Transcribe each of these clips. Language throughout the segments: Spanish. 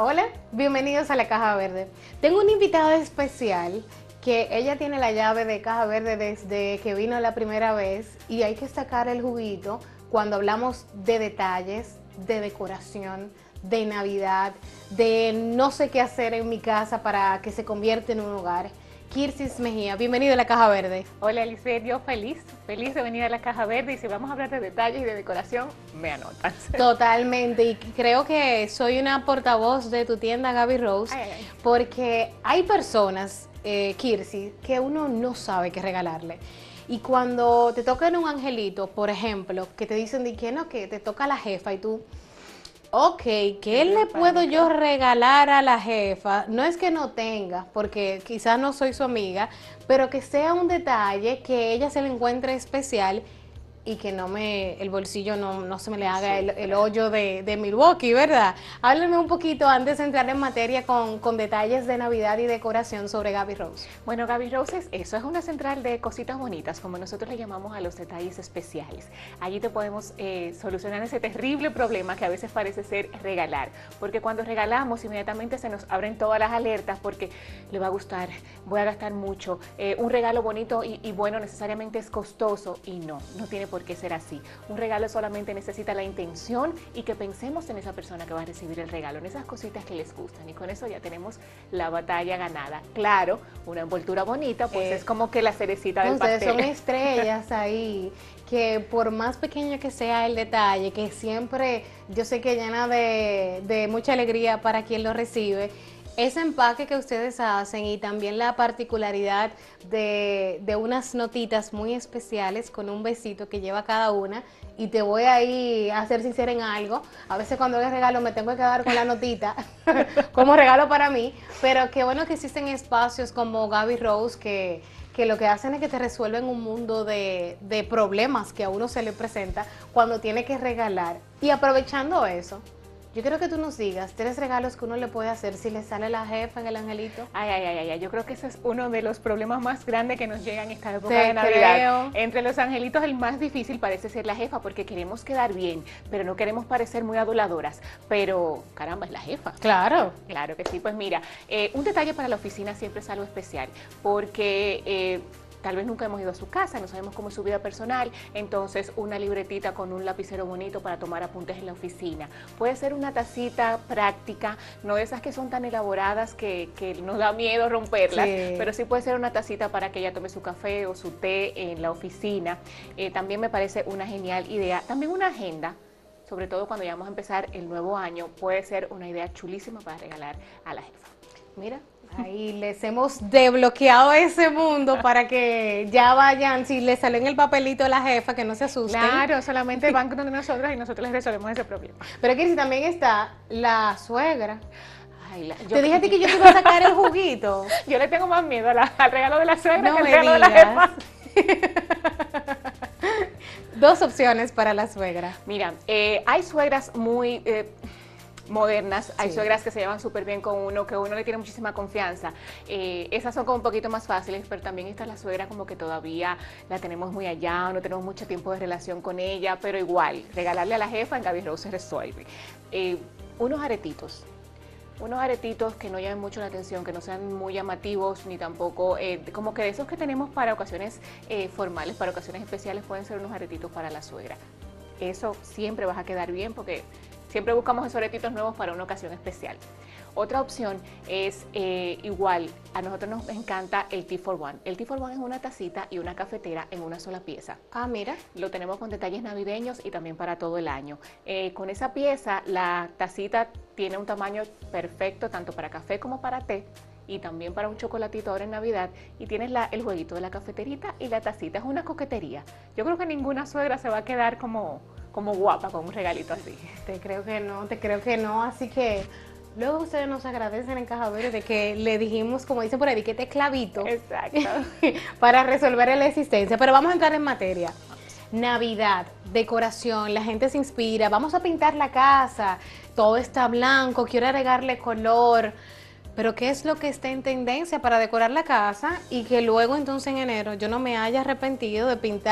Hola, bienvenidos a la Caja Verde. Tengo una invitada especial que ella tiene la llave de Caja Verde desde que vino la primera vez y hay que sacar el juguito cuando hablamos de detalles, de decoración, de Navidad, de no sé qué hacer en mi casa para que se convierta en un hogar. Kirsis Mejía, bienvenido a la Caja Verde. Hola Eliseth, yo feliz de venir a la Caja Verde y si vamos a hablar de detalles y de decoración, me anotan. Totalmente, y creo que soy una portavoz de tu tienda Gaby Rose, porque hay personas, Kirsi, que uno no sabe qué regalarle. Y cuando te tocan un angelito, por ejemplo, que te dicen de que no, que te toca la jefa y tú... Ok, ¿qué le puedo yo regalar a la jefa? No es que no tenga, porque quizás no soy su amiga, pero que sea un detalle que ella se le encuentre especial y que el bolsillo no se me le haga el hoyo de Milwaukee, ¿verdad? Háblame un poquito antes de entrar en materia con detalles de Navidad y decoración sobre Gaby Rose. Bueno, Gaby Rose es una central de cositas bonitas, como nosotros le llamamos a los detalles especiales. Allí te podemos solucionar ese terrible problema que a veces parece ser regalar, porque cuando regalamos inmediatamente se nos abren todas las alertas porque le va a gustar, voy a gastar mucho, un regalo bonito y bueno necesariamente es costoso y no tiene por qué ser así. Un regalo solamente necesita la intención y que pensemos en esa persona que va a recibir el regalo, en esas cositas que les gustan y con eso ya tenemos la batalla ganada. Claro, una envoltura bonita pues es como que la cerecita del pastel. Son estrellas ahí que por más pequeño que sea el detalle, que siempre yo sé que llena de mucha alegría para quien lo recibe, ese empaque que ustedes hacen y también la particularidad de unas notitas muy especiales con un besito que lleva cada una, y te voy ahí a ser sincera en algo, a veces cuando les regalo me tengo que quedar con la notita como regalo para mí, pero qué bueno que existen espacios como Gaby Rose que lo que hacen es que te resuelven un mundo de problemas que a uno se le presenta cuando tiene que regalar. Y aprovechando eso, yo quiero que tú nos digas 3 regalos que uno le puede hacer si le sale la jefa en el angelito. Ay, yo creo que ese es uno de los problemas más grandes que nos llegan esta época de Navidad. Entre los angelitos el más difícil parece ser la jefa porque queremos quedar bien, pero no queremos parecer muy aduladoras. Pero, caramba, es la jefa. Claro. Claro que sí, pues mira, un detalle para la oficina siempre es algo especial porque... tal vez nunca hemos ido a su casa, no sabemos cómo es su vida personal, entonces una libretita con un lapicero bonito para tomar apuntes en la oficina. Puede ser una tacita práctica, no de esas que son tan elaboradas que nos da miedo romperlas, pero sí puede ser una tacita para que ella tome su café o su té en la oficina. También me parece una genial idea. También una agenda, sobre todo cuando ya vamos a empezar el nuevo año, puede ser una idea chulísima para regalar a la jefa. Mira, ahí les hemos desbloqueado ese mundo para que ya vayan, si les sale en el papelito a la jefa, que no se asusten. Claro, solamente van con nosotros y nosotros les resolvemos ese problema. Pero aquí también está la suegra. Ay, te dije a ti que yo te iba a sacar el juguito. Yo le tengo más miedo al regalo de la suegra que al regalo de la jefa. 2 opciones para la suegra. Mira, hay suegras muy... modernas, hay suegras que se llevan súper bien con uno, que uno le tiene muchísima confianza. Esas son como un poquito más fáciles, pero también está la suegra como que todavía la tenemos muy allá, no tenemos mucho tiempo de relación con ella, pero igual, regalarle a la jefa en Gaby Rose se resuelve. Unos aretitos que no llamen mucho la atención, que no sean muy llamativos, ni tampoco, como que de esos que tenemos para ocasiones formales, para ocasiones especiales, pueden ser unos aretitos para la suegra. Eso siempre vas a quedar bien porque siempre buscamos esos aretitos nuevos para una ocasión especial. Otra opción es igual, a nosotros nos encanta el Tea for One. El Tea for One es una tacita y una cafetera en una sola pieza. Ah, mira. Lo tenemos con detalles navideños y también para todo el año. Con esa pieza, la tacita tiene un tamaño perfecto tanto para café como para té y también para un chocolatito ahora en Navidad, y tienes el jueguito de la cafeterita y la tacita. Es una coquetería. Yo creo que ninguna suegra se va a quedar como guapa con un regalito así. Te creo que no, así que luego ustedes nos agradecen en Caja Verde de que le dijimos, como dicen por ahí, que este clavito. Exacto. Para resolver la existencia. Pero vamos a entrar en materia. Navidad, decoración, la gente se inspira, vamos a pintar la casa, todo está blanco, quiero agregarle color. Pero ¿qué es lo que está en tendencia para decorar la casa y que luego entonces en enero yo no me haya arrepentido de pintar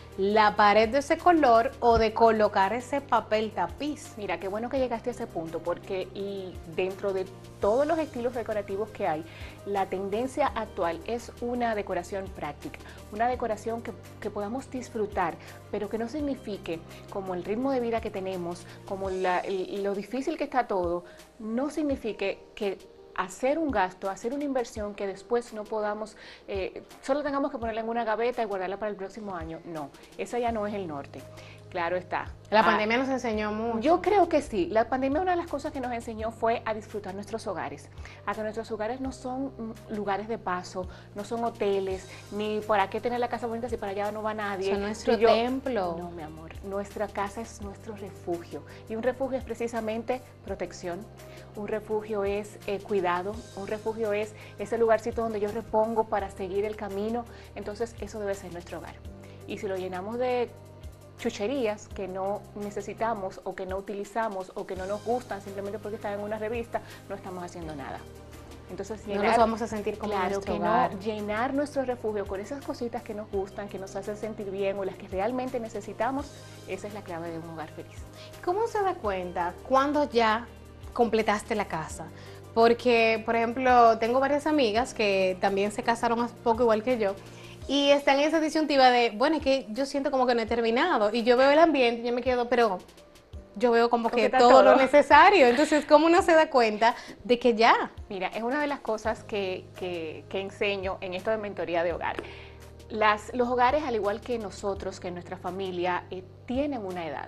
la pared de ese color o de colocar ese papel tapiz. Mira, qué bueno que llegaste a ese punto, porque y dentro de todos los estilos decorativos que hay, la tendencia actual es una decoración práctica, una decoración que podamos disfrutar, pero que no signifique, como el ritmo de vida que tenemos, como lo difícil que está todo, no signifique que hacer un gasto, hacer una inversión que después no podamos, solo tengamos que ponerla en una gaveta y guardarla para el próximo año. No, esa ya no es el norte. Claro está. La pandemia nos enseñó mucho. Yo creo que sí. La pandemia, una de las cosas que nos enseñó fue a disfrutar nuestros hogares. A que nuestros hogares no son lugares de paso, no son hoteles, ni para qué tener la casa bonita si para allá no va nadie. Son nuestro templo. No, mi amor. Nuestra casa es nuestro refugio. Y un refugio es precisamente protección. Un refugio es cuidado. Un refugio es ese lugarcito donde yo repongo para seguir el camino. Entonces, eso debe ser nuestro hogar. Y si lo llenamos de chucherías que no necesitamos o que no utilizamos o que no nos gustan simplemente porque están en una revista, no estamos haciendo nada. Entonces, no nos vamos a sentir como nuestro hogar. Llenar nuestro refugio con esas cositas que nos gustan, que nos hacen sentir bien o las que realmente necesitamos, esa es la clave de un hogar feliz. ¿Cómo se da cuenta cuando ya completaste la casa? Porque, por ejemplo, tengo varias amigas que también se casaron hace poco igual que yo, y están en esa disyuntiva de, bueno, es que yo siento como que no he terminado, y yo veo el ambiente y yo me quedo, pero yo veo como que todo lo necesario. Entonces, ¿cómo uno se da cuenta de que ya? Mira, es una de las cosas que enseño en esto de mentoría de hogar. Los hogares, al igual que nosotros, que nuestra familia, tienen una edad.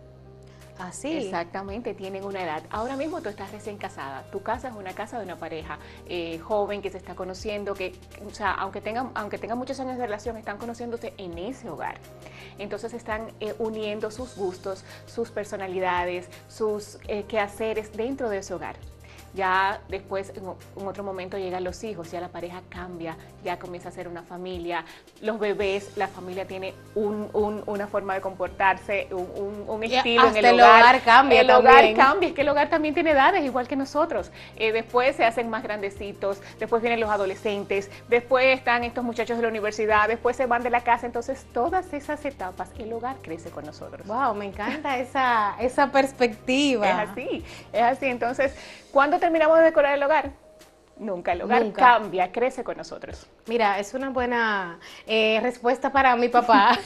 Así. Exactamente, tienen una edad. Ahora mismo tú estás recién casada. Tu casa es una casa de una pareja joven que se está conociendo, o sea, aunque tengan muchos años de relación, están conociéndose en ese hogar. Entonces están uniendo sus gustos, sus personalidades, sus quehaceres dentro de ese hogar. Ya después, en otro momento, llegan los hijos, ya la pareja cambia, ya comienza a ser una familia, los bebés, la familia tiene una forma de comportarse, un estilo en el hogar. El hogar cambia también. El hogar cambia, es que el hogar también tiene edades, igual que nosotros. Después se hacen más grandecitos, después vienen los adolescentes, después están estos muchachos de la universidad, después se van de la casa. Entonces, todas esas etapas, el hogar crece con nosotros. Wow, me encanta esa perspectiva. Es así. Entonces, ¿cuándo terminamos de decorar el hogar? Nunca. El hogar cambia, crece con nosotros. Mira, es una buena respuesta para mi papá,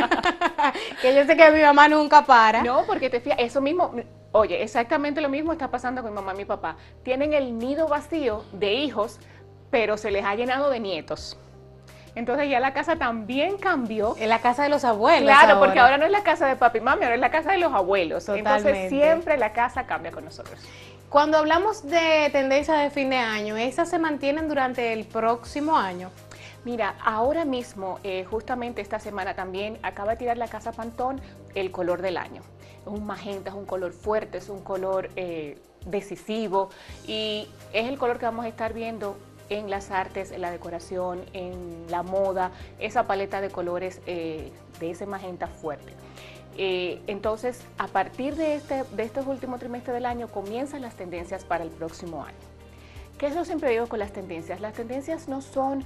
que yo sé que mi mamá nunca para. No, porque te fijas, eso mismo, oye, exactamente lo mismo está pasando con mi mamá y mi papá. Tienen el nido vacío de hijos, pero se les ha llenado de nietos. Entonces ya la casa también cambió. En la casa de los abuelos. Claro, porque ahora no es la casa de papi y mami, ahora es la casa de los abuelos. Totalmente. Entonces siempre la casa cambia con nosotros. Cuando hablamos de tendencias de fin de año, ¿esas se mantienen durante el próximo año? Mira, ahora mismo, justamente esta semana también, acaba de tirar la casa Pantone el color del año. Es un magenta, es un color fuerte, es un color decisivo y es el color que vamos a estar viendo en las artes, en la decoración, en la moda, esa paleta de colores de ese magenta fuerte. Entonces, a partir de estos últimos trimestres del año, comienzan las tendencias para el próximo año. ¿Qué es lo que siempre digo con las tendencias? Las tendencias no son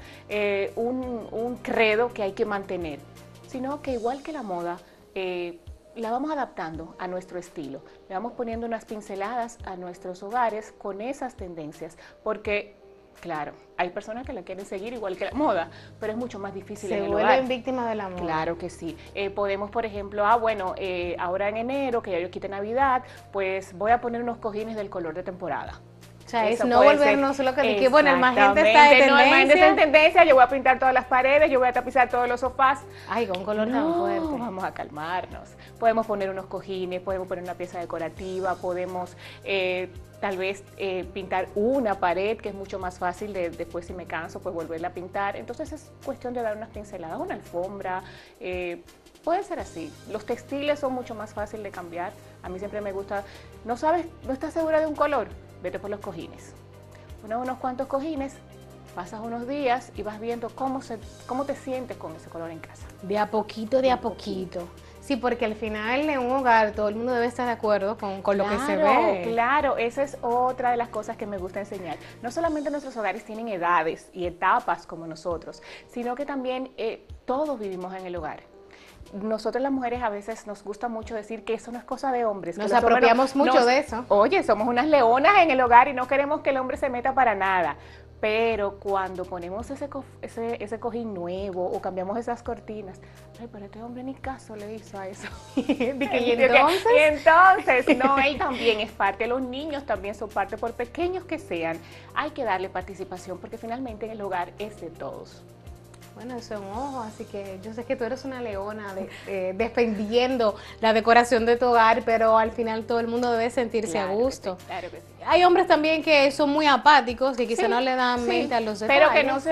un credo que hay que mantener, sino que igual que la moda, la vamos adaptando a nuestro estilo. Le vamos poniendo unas pinceladas a nuestros hogares con esas tendencias, porque claro, hay personas que la quieren seguir igual que la moda, pero es mucho más difícil en el hogar. Se vuelven víctimas de la moda. Claro que sí. Podemos, por ejemplo, ahora en enero, que ya yo quite Navidad, pues voy a poner unos cojines del color de temporada. O sea, es no volvernos lo que bueno, el magenta está en tendencia. No, el magenta está en tendencia, yo voy a pintar todas las paredes, yo voy a tapizar todos los sofás. Ay, con un color tan fuerte. Vamos a calmarnos. Podemos poner unos cojines, podemos poner una pieza decorativa, podemos tal vez pintar una pared, que es mucho más fácil después si me canso, pues volverla a pintar. Entonces es cuestión de dar unas pinceladas, una alfombra, puede ser así. Los textiles son mucho más fáciles de cambiar. A mí siempre me gusta, no estás segura de un color, vete por los cojines. Unos cuantos cojines, pasas unos días y vas viendo cómo te sientes con ese color en casa. De a poquito, de a poquito. Sí, porque al final en un hogar todo el mundo debe estar de acuerdo con lo que se ve. Claro, esa es otra de las cosas que me gusta enseñar. No solamente nuestros hogares tienen edades y etapas como nosotros, sino que también todos vivimos en el hogar. nosotros las mujeres a veces nos gusta mucho decir que eso no es cosa de hombres. Nos apropiamos mucho de eso. Oye, somos unas leonas en el hogar y no queremos que el hombre se meta para nada. Pero cuando ponemos ese cojín nuevo o cambiamos esas cortinas, ay, pero este hombre ni caso le hizo a eso. ¿Y entonces? Y entonces, no, él también es parte, los niños también son parte, por pequeños que sean. Hay que darle participación porque finalmente en el hogar es de todos. Bueno, eso es un ojo, así que yo sé que tú eres una leona defendiendo la decoración de tu hogar, pero al final todo el mundo debe sentirse a gusto. Sí, claro que sí. Hay hombres también que son muy apáticos, que quizá no le dan mente a los detalles. Pero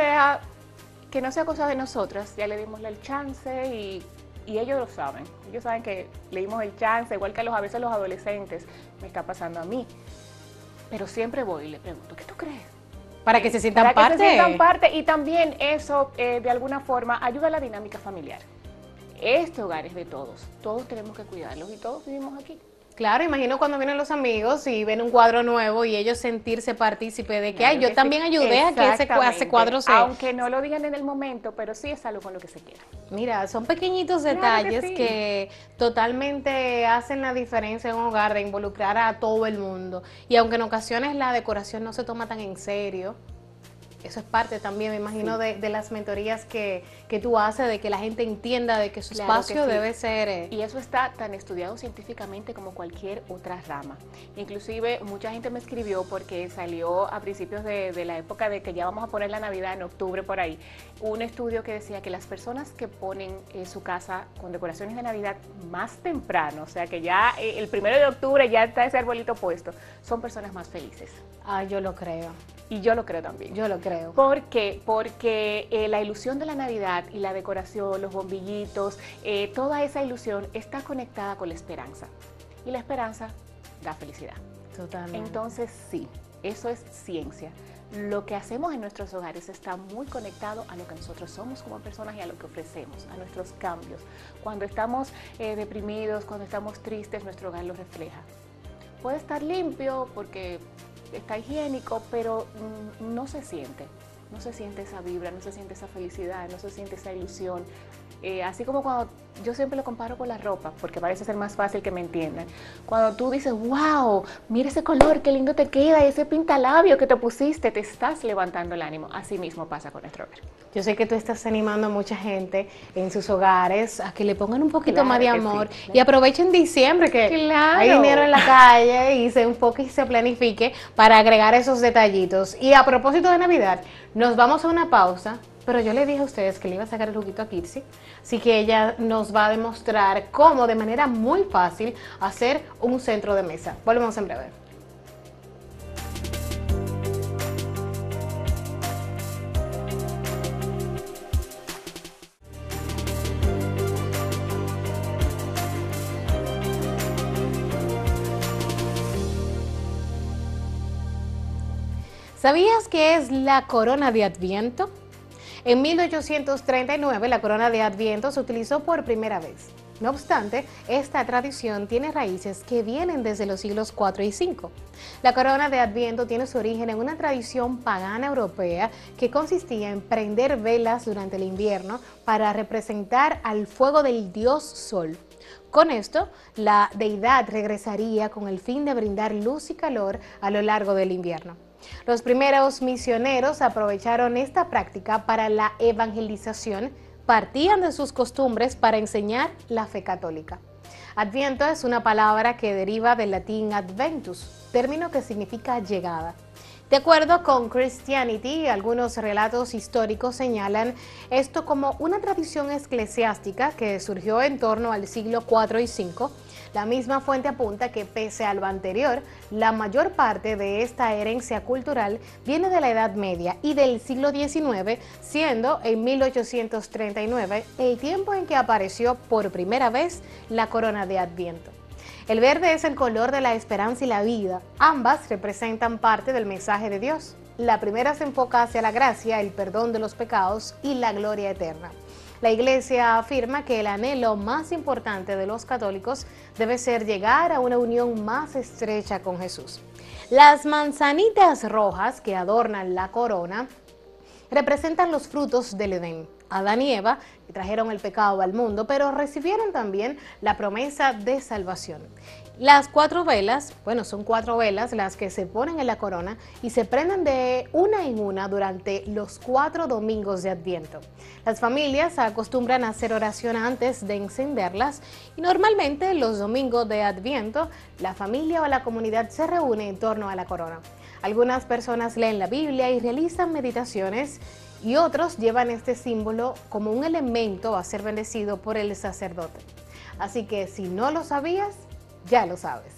que no sea cosa de nosotras, ya le dimos el chance y ellos lo saben. Ellos saben que le dimos el chance, igual que a veces los adolescentes, me está pasando a mí. Pero siempre voy y le pregunto, ¿qué tú crees? Para que se sientan parte. Que se sientan parte y también eso de alguna forma ayuda a la dinámica familiar. Este hogar es de todos tenemos que cuidarlos y todos vivimos aquí. Claro, imagino cuando vienen los amigos y ven un cuadro nuevo y ellos sentirse partícipe de que, claro, yo también ayudé a que ese cuadro se... Aunque no lo digan en el momento, pero sí es algo con lo que se quiera. Mira, son pequeñitos detalles que totalmente hacen la diferencia en un hogar, de involucrar a todo el mundo. Y aunque en ocasiones la decoración no se toma tan en serio, eso es parte también, me imagino, de las mentorías que tú haces, de que la gente entienda de que su espacio debe ser... Y eso está tan estudiado científicamente como cualquier otra rama. Inclusive mucha gente me escribió porque salió a principios de la época de que ya vamos a poner la Navidad en octubre por ahí, un estudio que decía que las personas que ponen su casa con decoraciones de Navidad más temprano, o sea que ya el 1 de octubre ya está ese arbolito puesto, son personas más felices. Ah, yo lo creo. Y yo lo creo también. Yo lo creo. ¿Por qué? Porque la ilusión de la Navidad y la decoración, los bombillitos, toda esa ilusión está conectada con la esperanza. Y la esperanza da felicidad. Totalmente. Entonces sí, eso es ciencia. Lo que hacemos en nuestros hogares está muy conectado a lo que nosotros somos como personas y a lo que ofrecemos, a nuestros cambios. Cuando estamos deprimidos, cuando estamos tristes, nuestro hogar lo refleja. Puede estar limpio porque está higiénico, pero no se siente esa vibra, no se siente esa felicidad, no se siente esa ilusión. Así como cuando yo siempre lo comparo con la ropa, porque parece ser más fácil que me entiendan. Cuando tú dices, wow, mira ese color, qué lindo te queda, ese pintalabio que te pusiste, te estás levantando el ánimo. Así mismo pasa con nuestro hogar. Yo sé que tú estás animando a mucha gente en sus hogares a que le pongan un poquito más de amor y aprovechen diciembre que hay dinero en la calle y se enfoque y se planifique para agregar esos detallitos. Y a propósito de Navidad, nos vamos a una pausa, pero yo le dije a ustedes que le iba a sacar el juguito a Kirsi, así que ella nos va a demostrar cómo de manera muy fácil hacer un centro de mesa. Volvemos en breve. ¿Sabías qué es la corona de Adviento? En 1839 la corona de Adviento se utilizó por primera vez. No obstante, esta tradición tiene raíces que vienen desde los siglos IV y V. La corona de Adviento tiene su origen en una tradición pagana europea que consistía en prender velas durante el invierno para representar al fuego del dios Sol. Con esto, la deidad regresaría con el fin de brindar luz y calor a lo largo del invierno. Los primeros misioneros aprovecharon esta práctica para la evangelización, partían de sus costumbres para enseñar la fe católica. Adviento es una palabra que deriva del latín adventus, término que significa llegada. De acuerdo con Christianity, algunos relatos históricos señalan esto como una tradición eclesiástica que surgió en torno al siglo IV y V. La misma fuente apunta que pese a lo anterior, la mayor parte de esta herencia cultural viene de la Edad Media y del siglo XIX, siendo en 1839 el tiempo en que apareció por primera vez la corona de Adviento. El verde es el color de la esperanza y la vida. Ambas representan parte del mensaje de Dios. La primera se enfoca hacia la gracia, el perdón de los pecados y la gloria eterna. La Iglesia afirma que el anhelo más importante de los católicos debe ser llegar a una unión más estrecha con Jesús. Las manzanitas rojas que adornan la corona representan los frutos del Edén, Adán y Eva, que trajeron el pecado al mundo, pero recibieron también la promesa de salvación. Las 4 velas, bueno, son 4 velas las que se ponen en la corona y se prenden de una en una durante los 4 domingos de Adviento. Las familias acostumbran a hacer oración antes de encenderlas y normalmente los domingos de Adviento la familia o la comunidad se reúne en torno a la corona. Algunas personas leen la Biblia y realizan meditaciones y otros llevan este símbolo como un elemento a ser bendecido por el sacerdote. Así que si no lo sabías, ya lo sabes.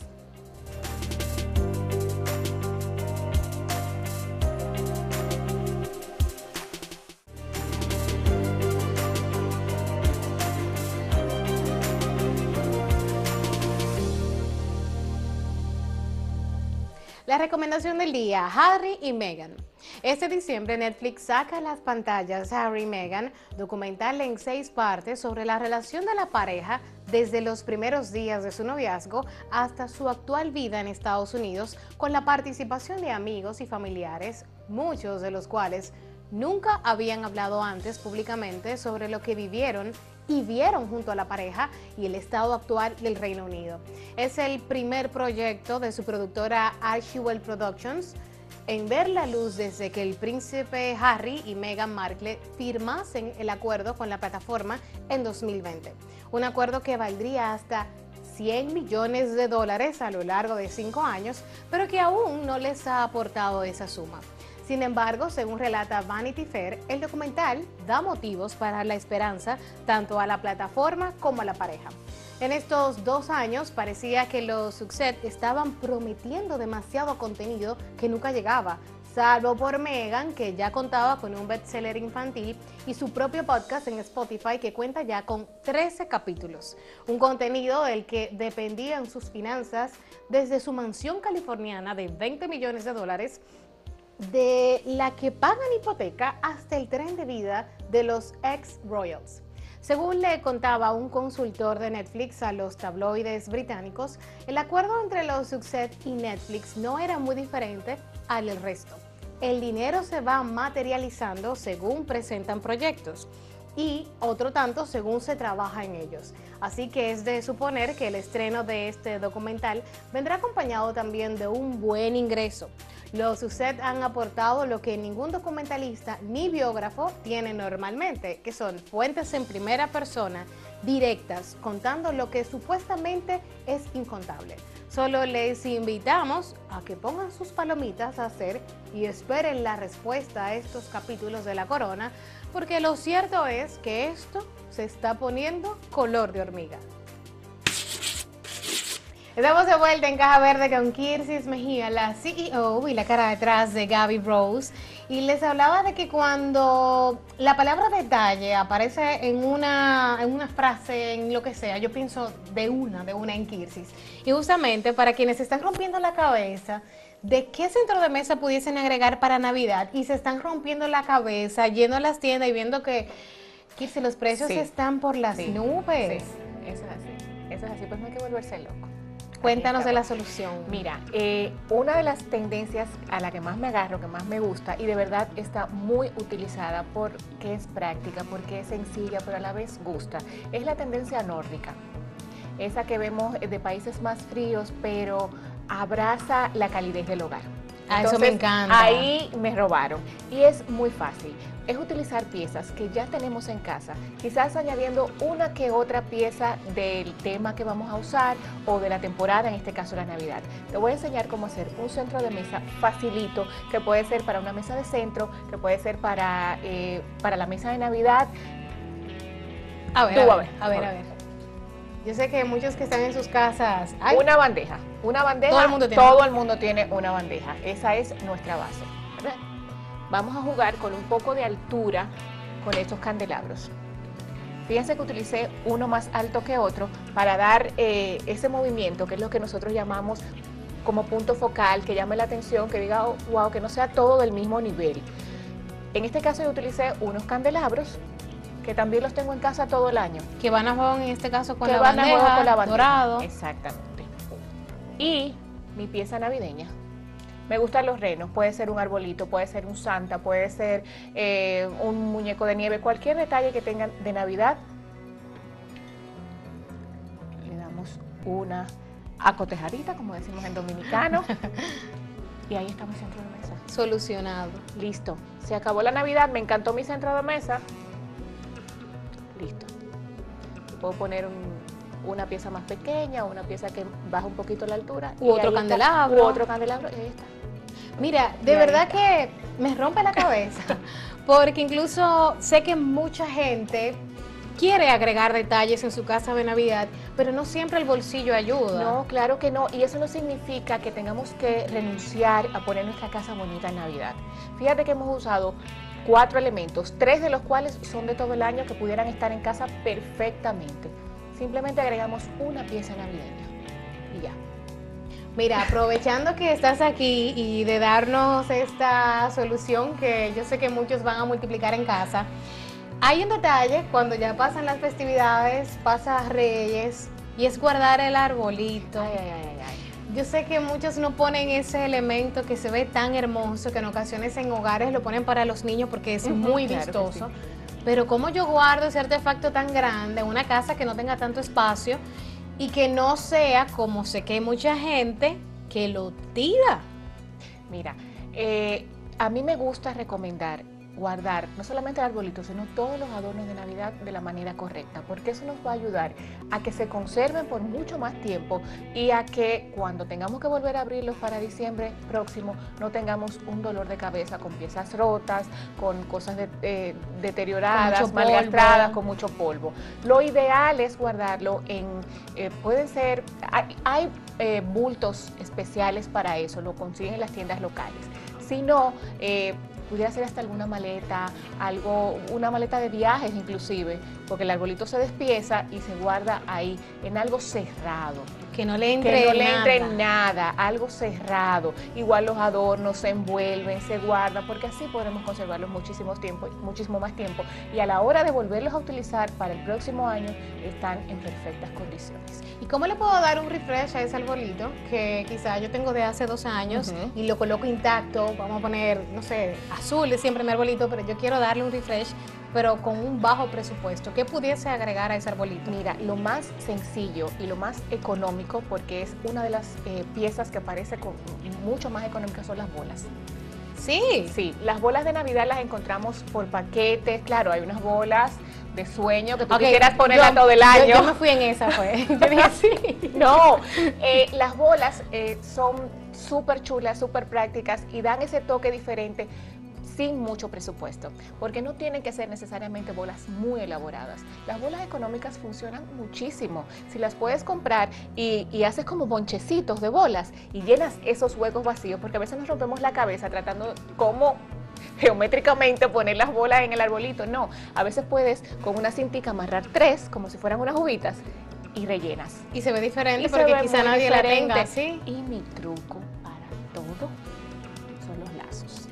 La recomendación del día, Harry y Meghan. Este diciembre Netflix saca a las pantallas Harry y Meghan, documental en 6 partes sobre la relación de la pareja desde los primeros días de su noviazgo hasta su actual vida en Estados Unidos, con la participación de amigos y familiares, muchos de los cuales nunca habían hablado antes públicamente sobre lo que vivieron y vieron junto a la pareja y el estado actual del Reino Unido. Es el primer proyecto de su productora Archewell Productions en ver la luz desde que el príncipe Harry y Meghan Markle firmasen el acuerdo con la plataforma en 2020. Un acuerdo que valdría hasta $100 millones a lo largo de 5 años, pero que aún no les ha aportado esa suma. Sin embargo, según relata Vanity Fair, el documental da motivos para la esperanza tanto a la plataforma como a la pareja. En estos 2 años parecía que los Success estaban prometiendo demasiado contenido que nunca llegaba, salvo por Meghan, que ya contaba con un bestseller infantil y su propio podcast en Spotify que cuenta ya con 13 capítulos. Un contenido del que dependían sus finanzas desde su mansión californiana de $20 millones, de la que pagan hipoteca hasta el tren de vida de los ex-royals. Según le contaba un consultor de Netflix a los tabloides británicos, el acuerdo entre los Success y Netflix no era muy diferente al del resto. El dinero se va materializando según presentan proyectos y otro tanto según se trabaja en ellos. Así que es de suponer que el estreno de este documental vendrá acompañado también de un buen ingreso. Los Success han aportado lo que ningún documentalista ni biógrafo tiene normalmente, que son fuentes en primera persona, directas, contando lo que supuestamente es incontable. Solo les invitamos a que pongan sus palomitas a hacer y esperen la respuesta a estos capítulos de La Corona, porque lo cierto es que esto se está poniendo color de hormiga. Estamos de vuelta en Caja Verde con Kirsis Mejía, la CEO y la cara detrás de Gaby Rose. Y les hablaba de que cuando la palabra detalle aparece en una frase, en lo que sea, yo pienso de una en Kirsis. Y justamente para quienes se están rompiendo la cabeza de qué centro de mesa pudiesen agregar para Navidad y se están rompiendo la cabeza, yendo a las tiendas y viendo que, Kirsis, los precios están por las nubes. Sí, eso es así, pues no hay que volverse loco. Cuéntanos de la solución. Mira, una de las tendencias a la que más me agarro, que más me gusta y de verdad está muy utilizada porque es práctica, porque es sencilla, pero a la vez gusta, es la tendencia nórdica. Esa que vemos de países más fríos, pero abraza la calidez del hogar. Entonces, eso me encanta. Ahí me robaron. Y es muy fácil. Es utilizar piezas que ya tenemos en casa, quizás añadiendo una que otra pieza del tema que vamos a usar o de la temporada, en este caso la Navidad. Te voy a enseñar cómo hacer un centro de mesa facilito, que puede ser para una mesa de centro, que puede ser para la mesa de Navidad. A ver. Yo sé que muchos que están en sus casas... Una bandeja, todo el mundo tiene una bandeja. Esa es nuestra base, ¿verdad? Vamos a jugar con un poco de altura con estos candelabros. Fíjense que utilicé uno más alto que otro para dar ese movimiento, que es lo que nosotros llamamos como punto focal, que llame la atención, que diga, oh, wow, que no sea todo del mismo nivel. En este caso yo utilicé unos candelabros que también los tengo en casa todo el año. Que van a jugar en este caso con la bandeja, dorado. Exactamente. Y mi pieza navideña. Me gustan los renos, puede ser un arbolito, puede ser un santa, puede ser un muñeco de nieve, cualquier detalle que tengan de Navidad. Le damos una acotejadita, como decimos en dominicano, y ahí está mi centro de mesa. Solucionado. Listo, se acabó la Navidad, me encantó mi centro de mesa. Listo. Puedo poner una pieza más pequeña, una pieza que baja un poquito la altura. U otro candelabro. U otro candelabro, y ahí está. Mira, de verdad que me rompe la cabeza, porque incluso sé que mucha gente quiere agregar detalles en su casa de Navidad, pero no siempre el bolsillo ayuda. No, claro que no, y eso no significa que tengamos que renunciar a poner nuestra casa bonita en Navidad. Fíjate que hemos usado 4 elementos, 3 de los cuales son de todo el año que pudieran estar en casa perfectamente. Simplemente agregamos una pieza navideña y ya. Mira, aprovechando que estás aquí y de darnos esta solución que yo sé que muchos van a multiplicar en casa, hay un detalle cuando ya pasan las festividades, pasa Reyes, y es guardar el arbolito. Yo sé que muchos no ponen ese elemento que se ve tan hermoso, que en ocasiones en hogares lo ponen para los niños porque es muy vistoso. Sí. Pero ¿cómo yo guardo ese artefacto tan grande en una casa que no tenga tanto espacio y que no sea, como sé que hay mucha gente, que lo tira? Mira, a mí me gusta recomendar guardar no solamente el arbolito, sino todos los adornos de Navidad de la manera correcta, porque eso nos va a ayudar a que se conserven por mucho más tiempo y a que cuando tengamos que volver a abrirlos para diciembre próximo no tengamos un dolor de cabeza con piezas rotas, con cosas deterioradas, malgastadas, con mucho polvo. Lo ideal es guardarlo en, pueden ser, hay bultos especiales para eso, lo consiguen en las tiendas locales. Si no, pudiera ser hasta alguna maleta, una maleta de viajes inclusive, porque el arbolito se despieza y se guarda ahí en algo cerrado. Que no le entre nada, algo cerrado. Igual los adornos se envuelven, se guardan, porque así podremos conservarlos muchísimo más tiempo. Y a la hora de volverlos a utilizar para el próximo año, están en perfectas condiciones. ¿Y cómo le puedo dar un refresh a ese arbolito que quizá yo tengo de hace 2 años y lo coloco intacto? Vamos a poner, no sé, azul es siempre mi arbolito, pero yo quiero darle un refresh, pero con un bajo presupuesto. ¿Qué pudiese agregar a ese arbolito? Mira, lo más sencillo y lo más económico, porque es una de las piezas que aparece mucho más económicas, son las bolas. Sí. Sí, las bolas de Navidad las encontramos por paquetes. Claro, hay unas bolas de sueño que tú quisieras ponerla todo el año. Yo me fui en esa, pues. Yo dije sí. No, las bolas son súper chulas, súper prácticas y dan ese toque diferente sin mucho presupuesto, porque no tienen que ser necesariamente bolas muy elaboradas. Las bolas económicas funcionan muchísimo. Si las puedes comprar y haces como bonchecitos de bolas y llenas esos huecos vacíos, porque a veces nos rompemos la cabeza tratando como geométricamente poner las bolas en el arbolito. No, a veces puedes con una cintica amarrar 3 como si fueran unas uvitas y rellenas. Y se ve diferente porque quizá nadie la tenga así. Y mi truco para todo son los lazos.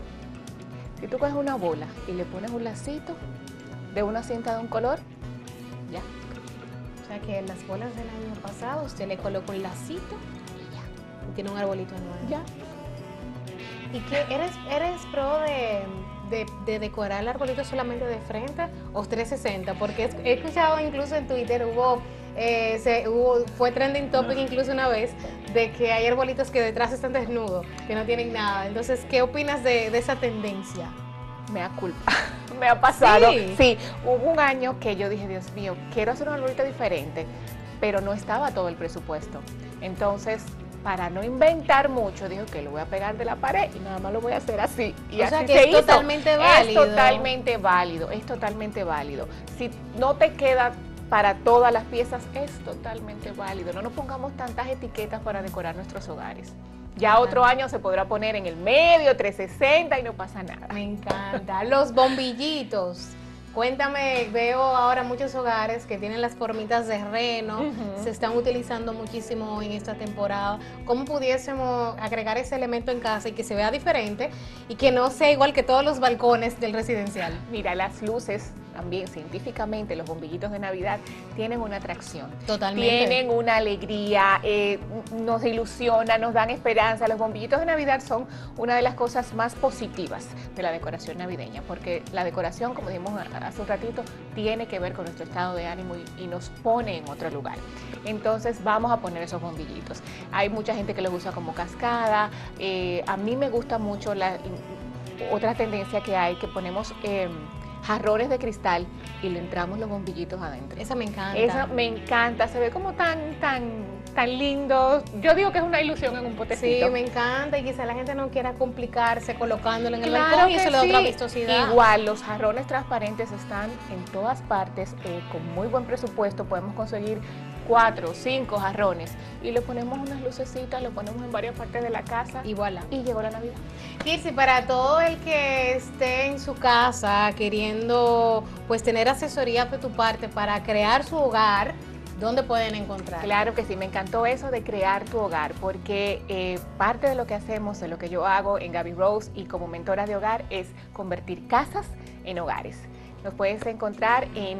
Si tú coges una bola y le pones un lacito de una cinta de un color, ya. O sea que las bolas del año pasado usted le colocó un lacito y ya. Y tiene un arbolito nuevo. Ya. ¿Y qué? ¿Eres pro de decorar el arbolito solamente de frente o 360? Porque he escuchado incluso en Twitter, fue trending topic incluso una vez, de que hay arbolitos que detrás están desnudos, que no tienen nada. Entonces, ¿qué opinas de esa tendencia? Me da culpa, me ha pasado. Sí. Sí, hubo un año que yo dije, Dios mío, quiero hacer un arbolito diferente, pero no estaba todo el presupuesto. Entonces, para no inventar mucho, dijo que lo voy a pegar de la pared y nada más lo voy a hacer así. Y o así sea que es totalmente válido. Es totalmente válido, es totalmente válido. Si no te queda para todas las piezas, es totalmente válido. No nos pongamos tantas etiquetas para decorar nuestros hogares. Ya otro año se podrá poner en el medio, 360 y no pasa nada. Me encanta. Los bombillitos. Cuéntame, veo ahora muchos hogares que tienen las formitas de reno, se están utilizando muchísimo en esta temporada. ¿Cómo pudiésemos agregar ese elemento en casa y que se vea diferente y que no sea igual que todos los balcones del residencial? Mira, las luces también científicamente los bombillitos de Navidad tienen una atracción. Totalmente. Tienen una alegría, nos ilusionan, nos dan esperanza. Los bombillitos de Navidad son una de las cosas más positivas de la decoración navideña, porque la decoración, como dijimos hace un ratito, tiene que ver con nuestro estado de ánimo y nos pone en otro lugar. Entonces vamos a poner esos bombillitos. Hay mucha gente que los usa como cascada. A mí me gusta mucho otra tendencia que hay, que ponemos jarrones de cristal y le entramos los bombillitos adentro. Esa me encanta. Esa me encanta, se ve como tan lindo. Yo digo que es una ilusión en un potecito. Sí, me encanta, y quizá la gente no quiera complicarse colocándolo en el Claro balcón y que eso le da otra sí. vistosidad. Igual, los jarrones transparentes están en todas partes, con muy buen presupuesto podemos conseguir 4 o 5 jarrones y le ponemos unas lucecitas, lo ponemos en varias partes de la casa Y voilà. y llegó la Navidad. Kirsi, para todo el que esté en su casa queriendo pues tener asesoría de tu parte para crear su hogar, ¿dónde pueden encontrar? Claro que sí, me encantó eso de crear tu hogar, porque parte de lo que hacemos, de lo que yo hago en Gaby Rose y como mentora de hogar, es convertir casas en hogares. Nos puedes encontrar en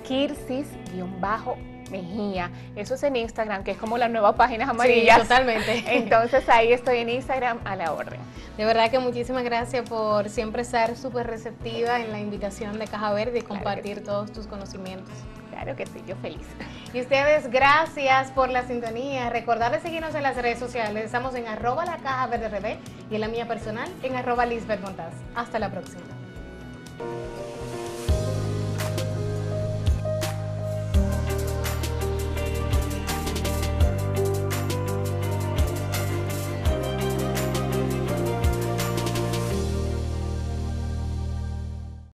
Kirsis_Mejía. Eso es en Instagram, que es como las nuevas páginas amarillas. Sí, totalmente. Entonces ahí estoy en Instagram a la orden. De verdad que muchísimas gracias por siempre estar súper receptiva en la invitación de Caja Verde y compartir todos tus conocimientos. Claro que sí, yo feliz. Y ustedes, gracias por la sintonía. Recordarles seguirnos en las redes sociales. Estamos en @lacajaverderb y en la mía personal en @Lisbeth Montaz. Hasta la próxima.